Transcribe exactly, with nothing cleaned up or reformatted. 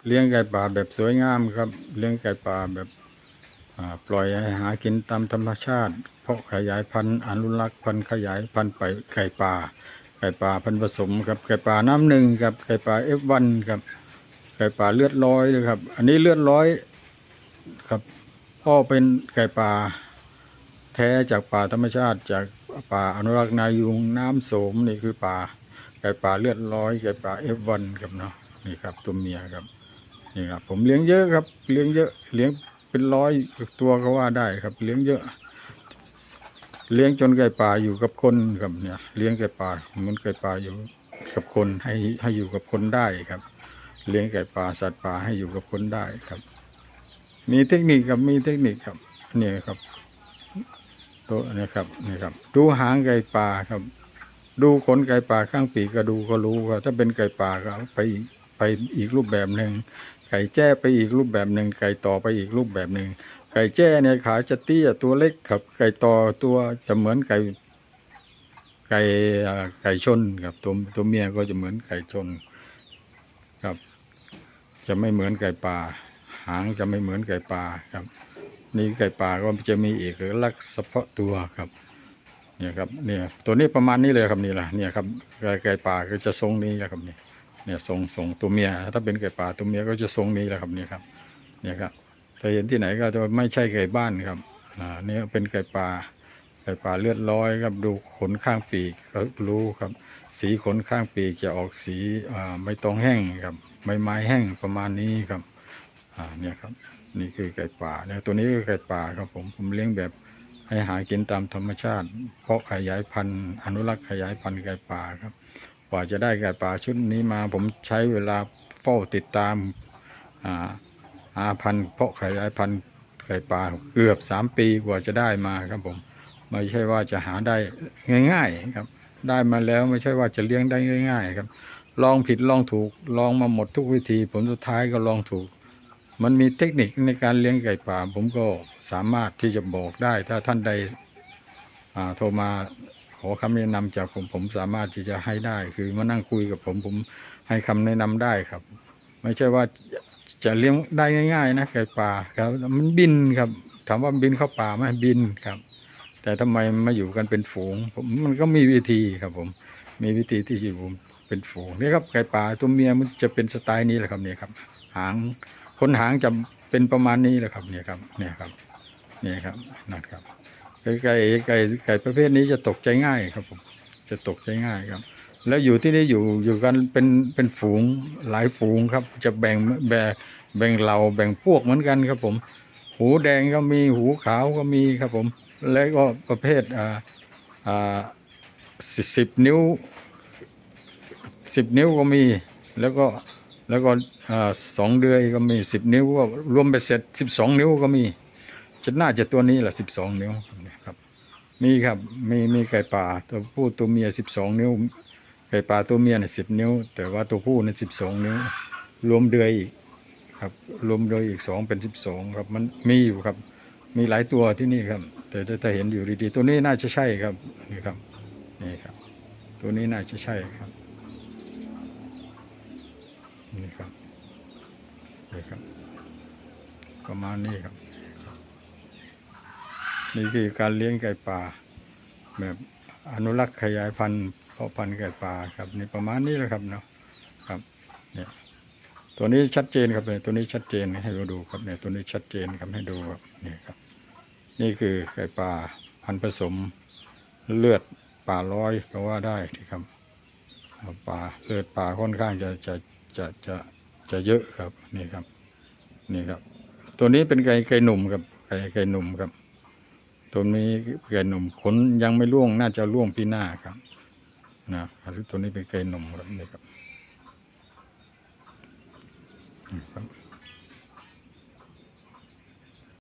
เลี้ยงไก่ป่าแบบสวยงามครับเลี้ยงไก่ป่าแบบปล่อยให้หากินตามธรรมชาติเพาะขยายพันธุ์อนุรักษ์พันธุ์ขยายพันธุ์ไปไก่ป่าไก่ป่าพันธุ์ผสมครับไก่ป่าน้ำหนึ่งครับไก่ป่าเอฟวันครับไก่ป่าเลือดร้อยเลยครับอันนี้เลือดร้อยครับพ่อเป็นไก่ป่าแท้จากป่าธรรมชาติจากป่าอนุรักษ์นายุงน้ำโสมนี่คือป่าไก่ป่าเลือดร้อยไก่ป่าเอฟวันครับเนาะนี่ครับตัวเมียครับนี่ครับผมเลี้ยงเยอะครับเลี้ยงเยอะเลี้ยงเป็นร้อยตัวก็ว่าได้ครับเลี้ยงเยอะเลี้ยงจนไก่ป่าอยู่กับคนครับเนี่ยเลี้ยงไก่ป่าเหมือนไก่ป่าอยู่กับคนให้ให้อยู่กับคนได้ครับเลี้ยงไก่ป่าสัตว์ป่าให้อยู่กับคนได้ครับมีเทคนิคครับมีเทคนิคครับนี่ครับตัวนี้ครับนี่ครับดูหางไก่ป่าครับดูขนไก่ป่าข้างปีกก็ดูก็รู้ครับถ้าเป็นไก่ป่าก็ไปไปอีกรูปแบบหนึ่งไก่แจ้ไปอีกรูปแบบหนึ่งไก่ต่อไปอีกรูปแบบหนึ่งไก่แจ้เนี่ยขาจะเตี้ยตัวเล็กครับไก่ต่อตัวจะเหมือนไก่ไก่ไก่ชนครับตัวตัวเมียก็จะเหมือนไก่ชนครับจะไม่เหมือนไก่ป่าหางจะไม่เหมือนไก่ป่าครับนี่ไก่ป่าก็จะมีเอกลักษณ์เฉพาะตัวครับเนี่ยครับเนี่ยตัวนี้ประมาณนี้เลยครับนี่แหละเนี่ยครับไก่ไก่ป่าก็จะทรงนี้แหละครับนี่เนี่ยทรงทรงตัวเมียถ้าเป็นไก่ป่าตัวเมียก็จะทรงนี้แหละครับเนี่ยครับเนี่ยครับถ้าเห็นที่ไหนก็จะไม่ใช่ไก่บ้านครับอ่าเนี่ยเป็นไก่ป่าไก่ป่าเลือดร้อยครับดูขนข้างปีกก็รู้ครับสีขนข้างปีกจะออกสีอ่าไม่ตองแห้งครับใบไม้แห้งประมาณนี้ครับอ่าเนี่ยครับนี่คือไก่ป่าเนี่ยตัวนี้คือไก่ป่าครับผมผมเลี้ยงแบบให้หากินตามธรรมชาติเพาะขยายพันธุ์อนุรักษ์ขยายพันธุ์ไก่ป่าครับกว่าจะได้ไก่ป่าชุดนี้มาผมใช้เวลาเฝ้าติดตามหาพันธุ์เพาะขยายพันธุ์ไก่ป่าเกือบสามปีกว่าจะได้มาครับผมไม่ใช่ว่าจะหาได้ง่ายๆครับได้มาแล้วไม่ใช่ว่าจะเลี้ยงได้ง่ายๆครับลองผิดลองถูกลองมาหมดทุกวิธีผลสุดท้ายก็ลองถูกมันมีเทคนิคในการเลี้ยงไก่ป่าผมก็สามารถที่จะบอกได้ถ้าท่านใดโทรมาขอคำแนะนำจากผมผมสามารถที่จะให้ได้คือมานั่งคุยกับผมผมให้คำแนะนำได้ครับไม่ใช่ว่าจะเลี้ยงได้ง่ายๆนะไก่ป่าครับมันบินครับถามว่าบินเข้าป่าไหมบินครับแต่ทำไมมาอยู่กันเป็นฝูงผมมันก็มีวิธีครับผมมีวิธีที่อยู่เป็นฝูงนี่ครับไก่ป่าตัวเมียมันจะเป็นสไตล์นี้แหละครับเนี่ยครับหางขนหางจะเป็นประมาณนี้แหละครับเนี่ยครับเนี่ยครับนี่ครับนะครับไก่ไก่ไก่ไก่ประเภทนี้จะตกใจง่ายครับผมจะตกใจง่ายครับแล้วอยู่ที่นี่อยู่อยู่กันเป็นเป็นฝูงหลายฝูงครับจะแบ่งแบ่งแบ่งเหล่าแบ่งพวกเหมือนกันครับผมหูแดงก็มีหูขาวก็มีครับผมแล้วก็ประเภทอ่าอ่าสิบนิ้วสิบนิ้วก็มีแล้วก็แล้วก็สองเดือยก็มีสิบนิ้วก็รวมไปเสร็จสิบสองนิ้วก็มีจะน่าจะตัวนี้แหละสิบสองนิ้วครับมีครับมีมีไก่ป่าตัวผู้ตัวเมียสิบสองนิ้วไก่ป่าตัวเมียเนี่ยสิบนิ้วแต่ว่าตัวผู้เนี่ยสิบสองนิ้วรวมเดือยอีกครับรวมเดือยอีกสองเป็นสิบสองครับมันมีอยู่ครับมีหลายตัวที่นี่ครับแต่ถ้าเห็นอยู่ดีๆตัวนี้น่าจะใช่ครับนี่ครับนี่ครับตัวนี้น่าจะใช่ครับนี่ครับนี่ครับประมาณนี้ครับนี่คือการเลี้ยงไก่ป่าแบบอนุรักษ์ขยายพันธุ์เพาะพันธุ์ไก่ป่าครับนี่ประมาณนี้แหละครับเนาะครับเนี่ยตัวนี้ชัดเจนครับเนี่ยตัวนี้ชัดเจนให้เราดูครับเนี่ยตัวนี้ชัดเจนครับให้ดูครับนี่ครับนี่คือไก่ป่าพันธุ์ผสมเลือดป่าร้อยก็ว่าได้ที่ครับป่าเลือดป่าค่อนข้างจะจะจะจะจะเยอะครับนี่ครับนี่ครับตัวนี้เป็นไก่ไก่หนุ่มครับไก่ไก่หนุ่มครับตัวนี้ไก่หนุ่มขนยังไม่ร่วงน่าจะร่วงปีหน้าครับนะตัวนี้เป็นไก่หนุ่มครับนี่ครับ